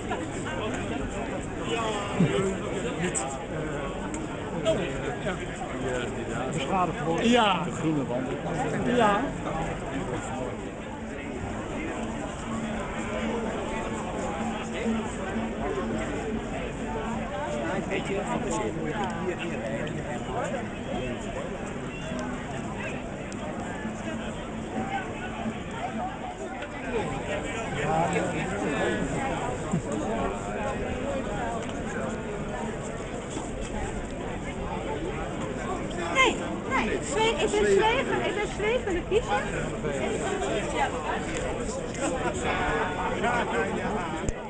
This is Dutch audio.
Beschadigd wordt. Ja. De groene wand. Ja. Weet je, geïnteresseerd moet je hier inrijden. Nee, ik ben zwevende kiezer.